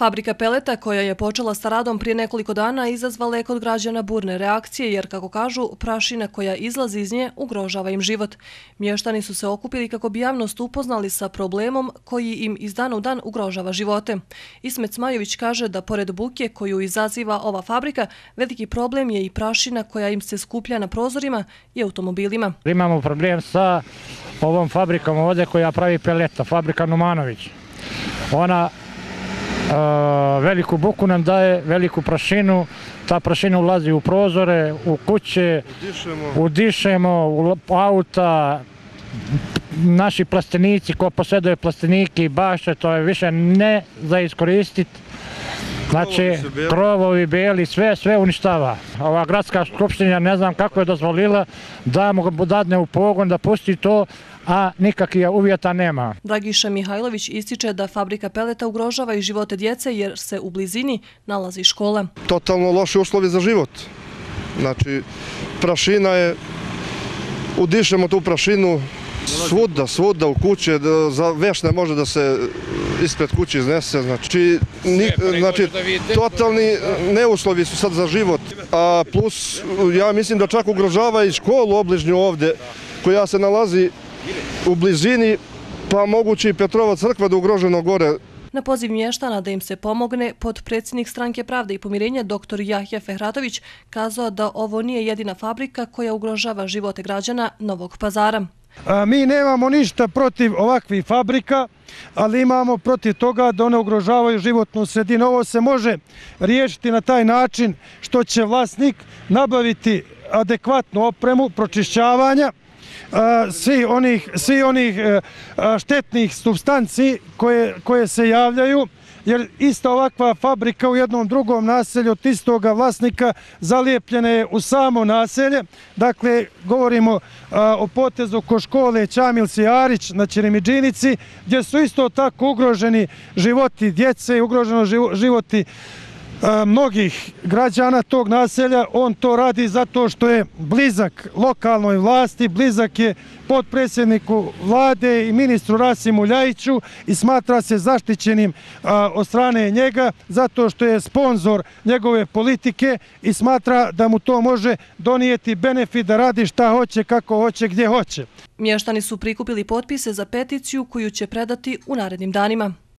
Fabrika peleta koja je počela sa radom prije nekoliko dana izazvala je kod građana burne reakcije jer, kako kažu, prašina koja izlazi iz nje ugrožava im život. Mještani su se okupili kako bi javnost upoznali sa problemom koji im iz dana u dan ugrožava živote. Ismet Smajović kaže da pored buke koju izaziva ova fabrika, veliki problem je i prašina koja im se skuplja na prozorima i automobilima. Imamo problem sa ovom fabrikom ovdje koja pravi peleta, fabrika Numanović. Ona veliku buku nam daje, veliku prašinu, ta prašina ulazi u prozore, u kuće, udišemo, u auta, naši plastenici, ko posjeduje plastenike i baše, to je više ne za iskoristiti. Znači, krovovi, beli, sve uništava. Ova gradska skupština ne znam kako je dozvolila da mu dadne u pogon, da pusti to, a nikakvih uvjeta nema. Dragiša Mihajlović ističe da fabrika peleta ugrožava i živote djece jer se u blizini nalazi škola. Totalno loši uslovi za život. Znači, prašina je, udišemo tu prašinu svuda u kuće, za veš ne može da se ispred kuće iznese. Znači, totalni neuslovi su sad za život. A plus, ja mislim da čak ugrožava i školu obližnju ovdje, koja se nalazi u blizini, pa moguće i Petrova crkva da ugroženo gore. Na poziv mještana da im se pomogne, potpredsjednik Stranke pravde i pomirenja dr. Jahja Fehratović kazao da ovo nije jedina fabrika koja ugrožava živote građana Novog Pazara. Mi nemamo ništa protiv ovakvih fabrika, ali imamo protiv toga da one ugrožavaju životnu sredinu. Ovo se može riješiti na taj način što će vlasnik nabaviti adekvatnu opremu pročišćavanja svi onih štetnih supstanci koje se javljaju, jer ista ovakva fabrika u jednom drugom naselju od istoga vlasnika zalijepljena je u samo naselje. Dakle, govorimo o potezu ko škole Ćamilci Arić na Ćirimidžinici, gdje su isto tako ugroženi životi djece i ugroženo životi mnogih građana tog naselja. On to radi zato što je blizak lokalnoj vlasti, blizak je potpredsjedniku vlade i ministru Rasimu Ljajiću i smatra se zaštićenim od strane njega zato što je sponzor njegove politike i smatra da mu to može donijeti benefit da radi šta hoće, kako hoće, gdje hoće. Mještani su prikupili potpise za peticiju koju će predati u narednim danima.